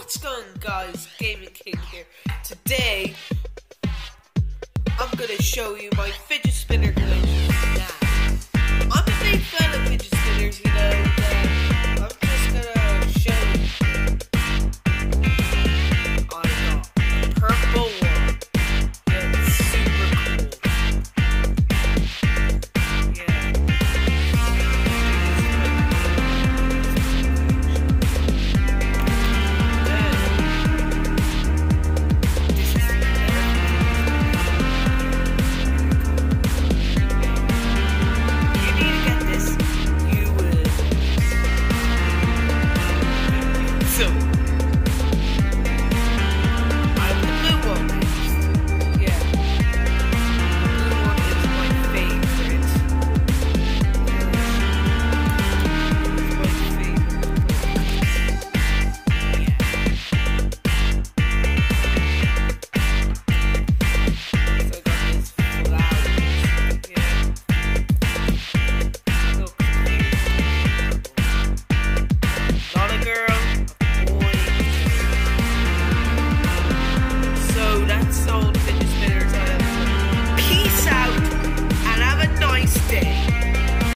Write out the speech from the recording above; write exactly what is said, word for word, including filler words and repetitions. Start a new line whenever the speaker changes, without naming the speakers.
What's going on, guys? Gaming King here. Today, I'm gonna show you my fidget spinner collection. Now, I'm a big fan of fidget spinners, you know,